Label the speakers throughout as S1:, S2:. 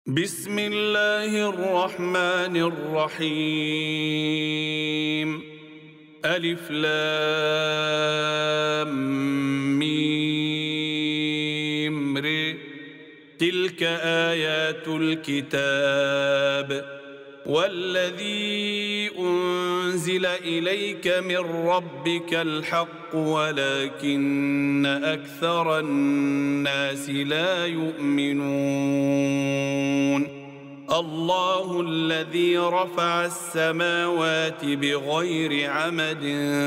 S1: بسم الله الرحمن الرحيم. ألف لام ميم ر. تلك آيات الكتاب والذي أنزل إليك من ربك الحق ولكن أكثر الناس لا يؤمنون. الله الذي رفع السماوات بغير عمد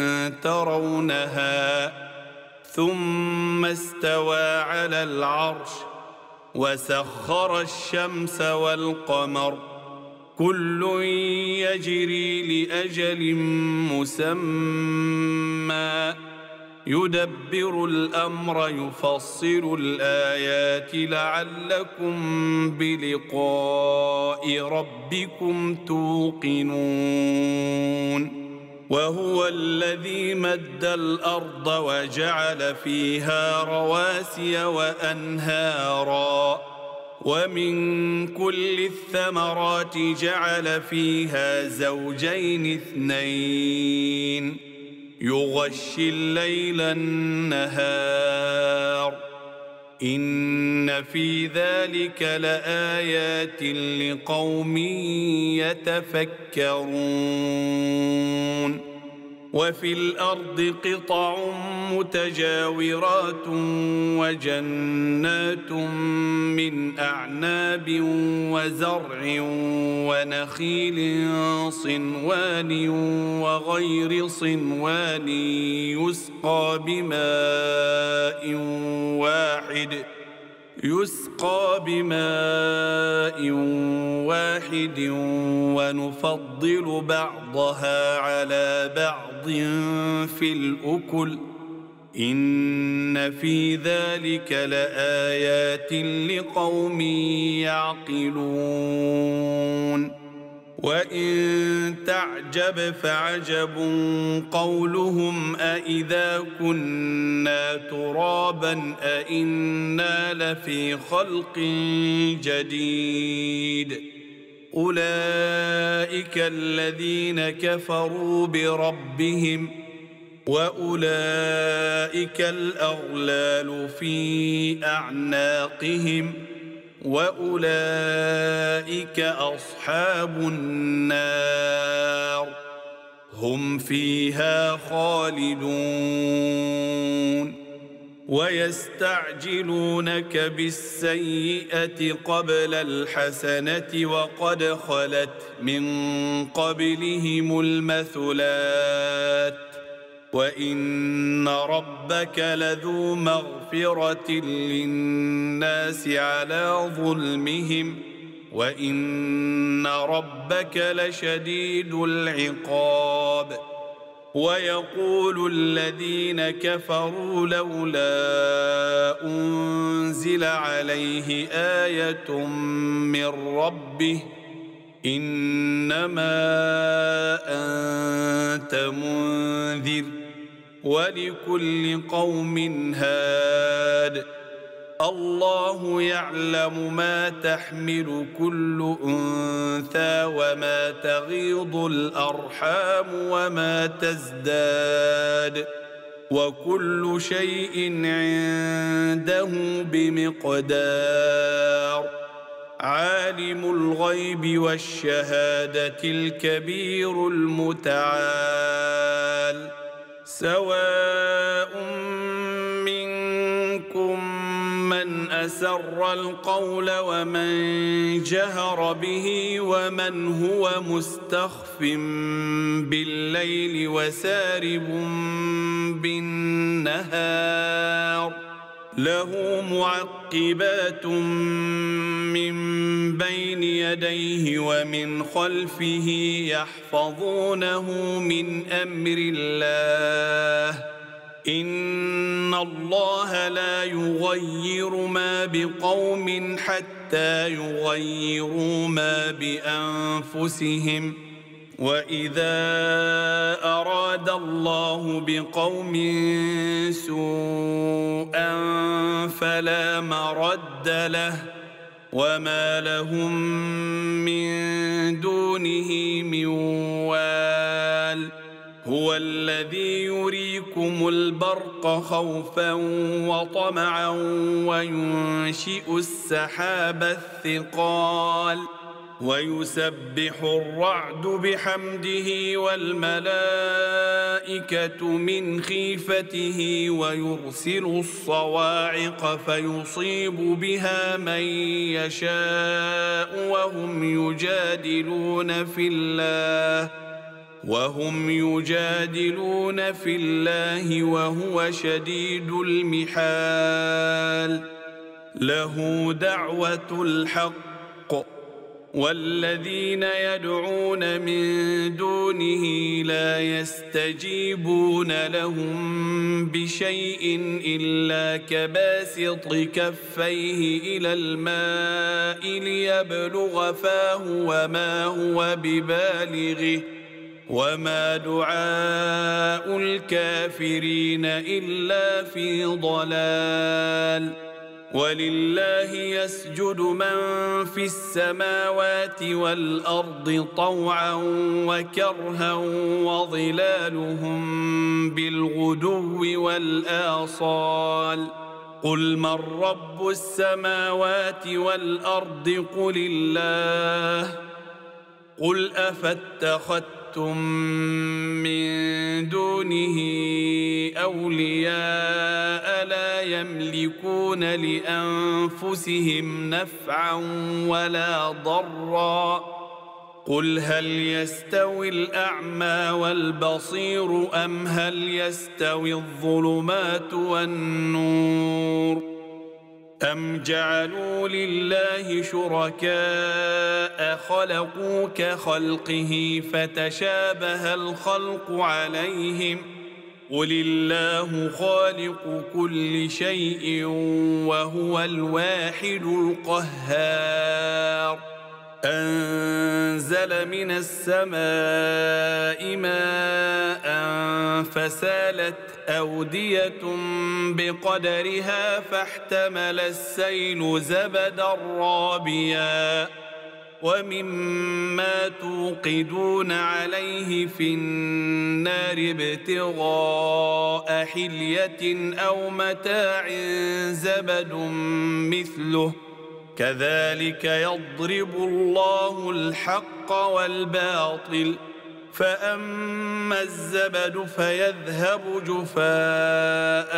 S1: ترونها ثم استوى على العرش وسخر الشمس والقمر كل يجري لأجل مسمى يدبر الأمر يفصل الآيات لعلكم بلقاء ربكم توقنون. وهو الذي مد الأرض وجعل فيها رواسي وأنهارا ومن كل الثمرات جعل فيها زوجين اثنين يغشي الليل النهار إن في ذلك لآيات لقوم يتفكرون. وفي الأرض قطع متجاورات وجنات من أعناب وزرع ونخيل صنوان وغير صنوان يسقى بماء واحد ونفضل بعضها على بعض في الأكل إن في ذلك لآيات لقوم يعقلون. وإن تعجب فعجب قولهم أإذا كنا ترابا أإنا لفي خلق جديد أولئك الذين كفروا بربهم وأولئك الأغلال في أعناقهم وأولئك أصحاب النار هم فيها خالدون. ويستعجلونك بالسيئة قبل الحسنة وقد خلت من قبلهم المثلات وإن ربك لذو مغفرة للناس على ظلمهم وإن ربك لشديد العقاب. ويقول الذين كفروا لولا أنزل عليه آية من ربه إنما أنت منذر ولكل قوم هاد الله يعلم ما تحمل كل أنثى وما تغيض الأرحام وما تزداد وكل شيء عنده بمقدار. عالم الغيب والشهادة الكبير المتعال سواء منكم من أسر القول ومن جهر به ومن هو مستخف بالليل وسارب بالنهار له معقبات من بين يديه ومن خلفه يحفظونه من أمر الله إن الله لا يغير ما بقوم حتى يغيروا ما بأنفسهم وإذا أراد الله بقوم سوءا فلا مرد له وما لهم من دونه من وال هو الذي يريكم البرق خوفا وطمعا وينشئ السحاب الثقال ويسبح الرعد بحمده والملائكة من خيفته ويرسل الصواعق فيصيب بها من يشاء وهم يجادلون في الله وهو شديد المحال له دعوة الحق والذين يدعون من دونه لا يستجيبون لهم بشيء إلا كباسط كفيه إلى الماء ليبلغ فاه وما هو ببالغه وما دعاء الكافرين إلا في ضلال ولله يسجد من في السماوات والأرض طوعا وكرها وظلالهم بالغدو والآصال قل من رب السماوات والأرض قل الله قل أفاتخذتم من دونه أولياء لا يملكون لأنفسهم نفعا ولا ضرا قل هل يستوي الأعمى والبصير أم هل يستوي الظلمات والنور أم جعلوا لله شركاء خلقوا كخلقه فتشابه الخلق عليهم قل الله خالق كل شيء وهو الواحد القهار أنزل من السماء ماء فسالت أودية بقدرها فاحتمل السيل زبدا رابيا ومما توقدون عليه في النار ابتغاء حلية أو متاع زبد مثله كذلك يضرب الله الحق والباطل فأما الزبد فيذهب جفاء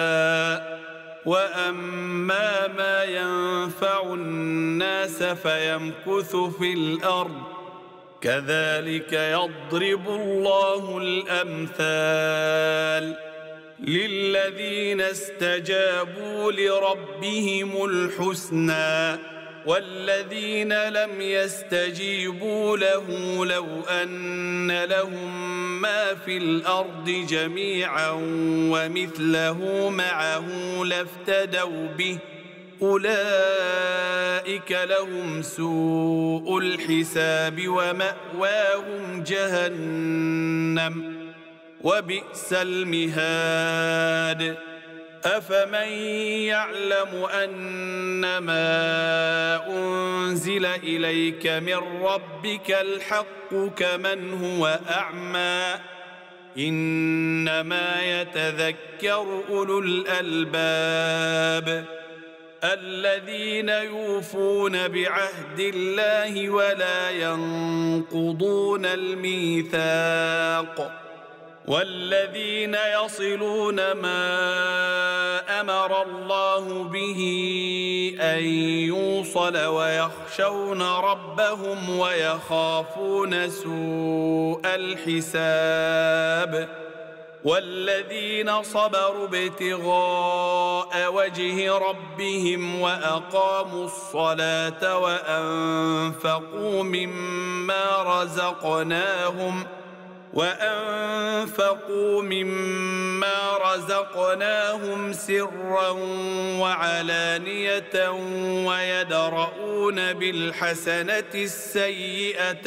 S1: وأما ما ينفع الناس فيمكث في الأرض كذلك يضرب الله الأمثال للذين استجابوا لربهم الحسنى والذين لم يستجيبوا له لو أن لهم ما في الأرض جميعا ومثله معه لافتدوا به أولئك لهم سوء الحساب ومأواهم جهنم وبئس المهاد أفمن يعلم أنما أنزل إليك من ربك الحق كمن هو أعمى إنما يتذكر أولو الألباب الذين يوفون بعهد الله ولا ينقضون الميثاق والذين يصلون ما أمر الله به أن يوصل ويخشون ربهم ويخافون سوء الحساب والذين صبروا ابتغاء وجه ربهم وأقاموا الصلاة وأنفقوا مما رزقناهم سرا وعلانية ويدرؤون بالحسنة السيئة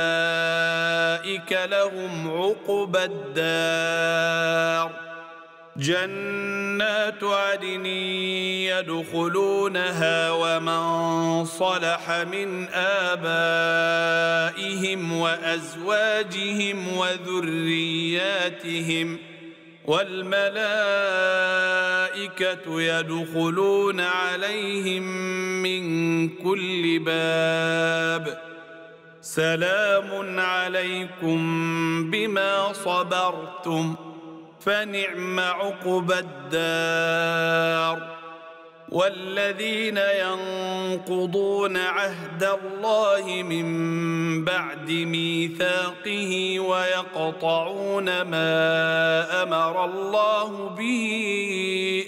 S1: أولئك لهم عقبى الدار جنات عدن يدخلونها ومن صلح من آبائهم وأزواجهم وذرياتهم والملائكة يدخلون عليهم من كل باب سلام عليكم بما صبرتم فنعم عقبى الدار والذين ينقضون عهد الله من بعد ميثاقه ويقطعون ما أمر الله به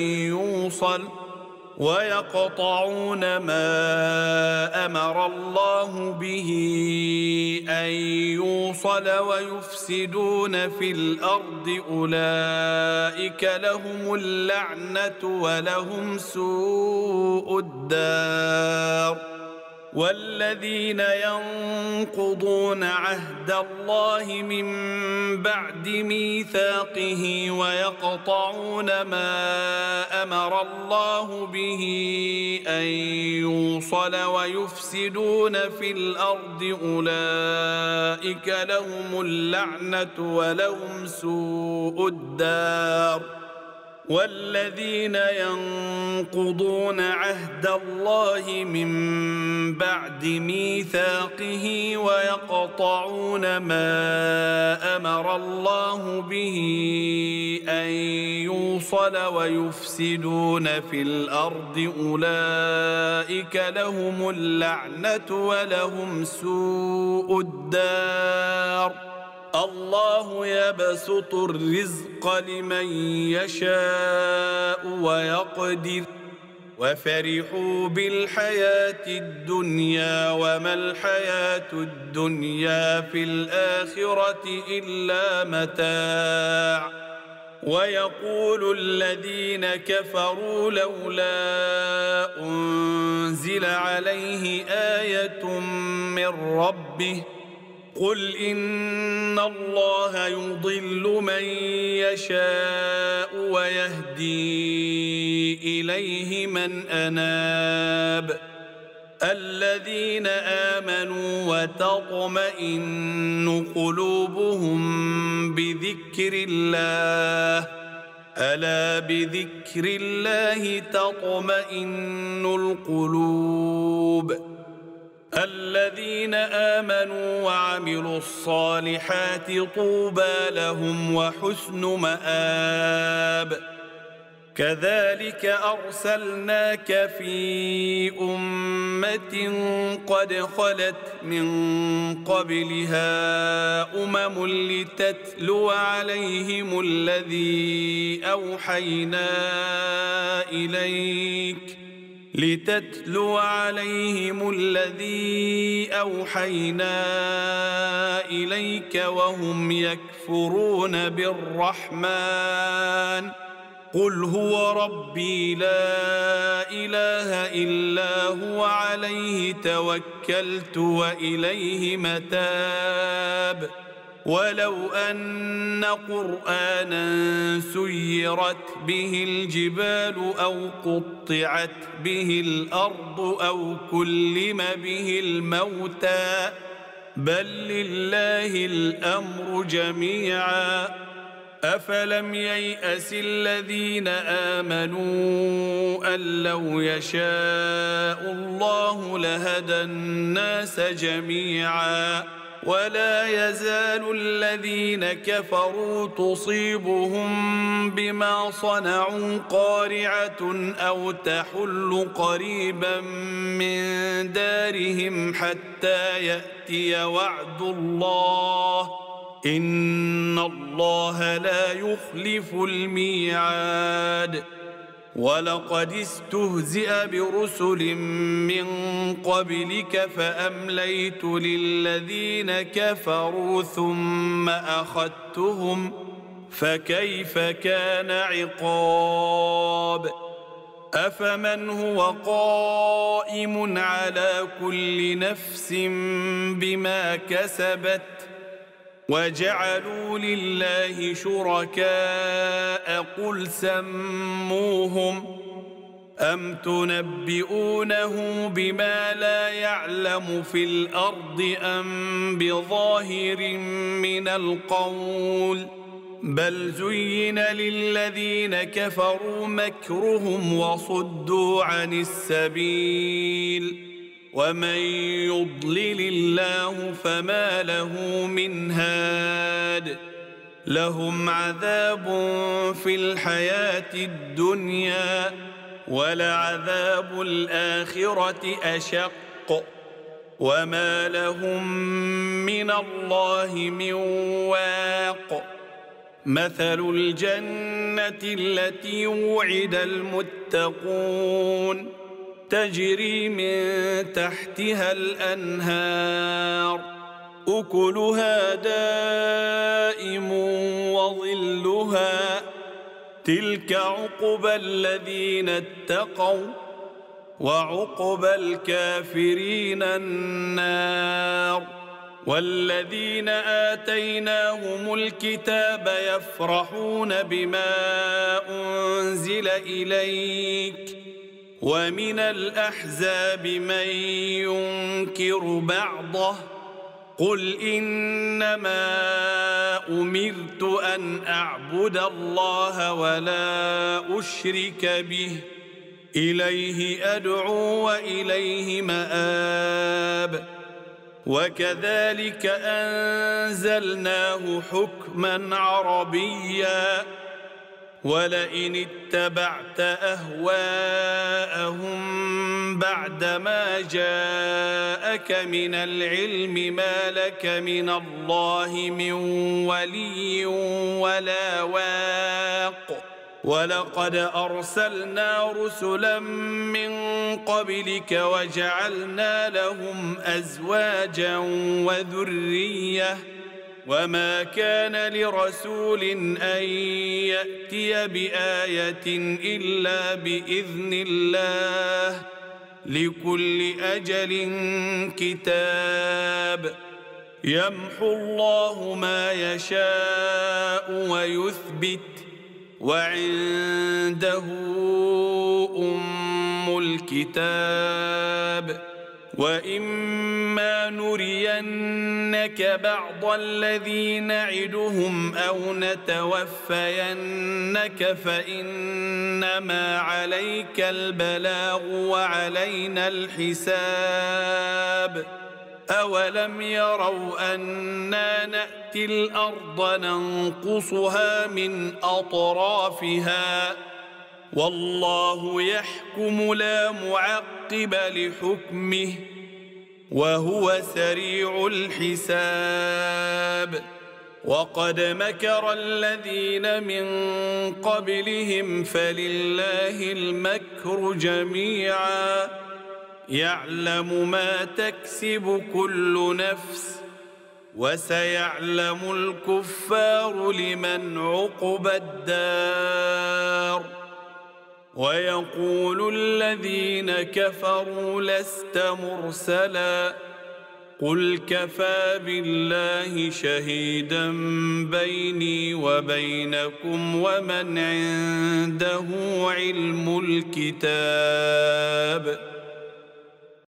S1: أن يوصل ويفسدون في الأرض أولئك لهم اللعنة ولهم سوء الدار والذين ينقضون عهد الله من بعد ميثاقه ويقطعون ما أمر الله به أن يوصل ويفسدون في الأرض أولئك لهم اللعنة ولهم سوء الدار والذين ينقضون عهد الله من بعد ميثاقه ويقطعون ما أمر الله به أن يوصل ويفسدون في الأرض أولئك لهم اللعنة ولهم سوء الدار الله يبسط الرزق لمن يشاء ويقدر وفرحوا بالحياة الدنيا وما الحياة الدنيا في الآخرة إلا متاع ويقول الذين كفروا لولا أنزل عليه آية من ربه قل إن الله يضل من يشاء ويهدي إليه من أناب الذين آمنوا وتطمئن قلوبهم بذكر الله ألا بذكر الله تطمئن القلوب الذين آمنوا وعملوا الصالحات طوبى لهم وحسن مآب كذلك أرسلناك في أمة قد خلت من قبلها لتتلو عليهم الذي أوحينا إليك وهم يكفرون بالرحمن قل هو ربي لا إله إلا هو عليه توكلت وإليه متاب ولو أن قرآنا سيرت به الجبال أو قطعت به الأرض أو كلم به الموتى بل لله الأمر جميعا أفلم ييأس الذين آمنوا أن لو يشاء الله لهدى الناس جميعا ولا يزال الذين كفروا تصيبهم بما صنعوا قارعة أو تحل قريبا من دارهم حتى يأتي وعد الله إن الله لا يخلف الميعاد ولقد استهزئ برسل من قبلك فأمليت للذين كفروا ثم أخذتهم فكيف كان عقاب أفمن هو قائم على كل نفس بما كسبت وجعلوا لله شركاء قل سموهم أم تنبئونه بما لا يعلم في الأرض أم بظاهر من القول بل زين للذين كفروا مكرهم وصدوا عن السبيل ومن يضلل الله فما له من هاد لهم عذاب في الحياة الدنيا ولعذاب الآخرة أشق وما لهم من الله من واق مثل الجنة التي وعد المتقون تجري من تحتها الأنهار أكلها دائم وظلها تلك عقبى الذين اتقوا وعقبى الكافرين النار والذين آتيناهم الكتاب يفرحون بما أنزل إليك ومن الأحزاب من ينكر بعضه قل إنما أمرت أن أعبد الله ولا أشرك به إليه أدعو وإليه مآب وكذلك أنزلناه حكما عربيا ولئن اتبعت أهواءهم بعدما جاءك من العلم ما لك من الله من ولي ولا واق ولقد أرسلنا رسلا من قبلك وجعلنا لهم أزواجا وذرية وما كان لرسول أن يأتي بآية إلا بإذن الله لكل أجل كتاب يمحو الله ما يشاء ويثبت وعنده أم الكتاب وإما نرينك بعض الذي نعدهم أو نتوفينك فإنما عليك البلاغ وعلينا الحساب أولم يروا أنا نأتي الأرض ننقصها من أطرافها والله يحكم لا معقب لحكمه وهو سريع الحساب وقد مكر الذين من قبلهم فلله المكر جميعا يعلم ما تكسب كل نفس وسيعلم الكفار لمن عقبى الدار ويقول الذين كفروا لست مرسلا قل كفى بالله شهيدا بيني وبينكم ومن عنده علم الكتاب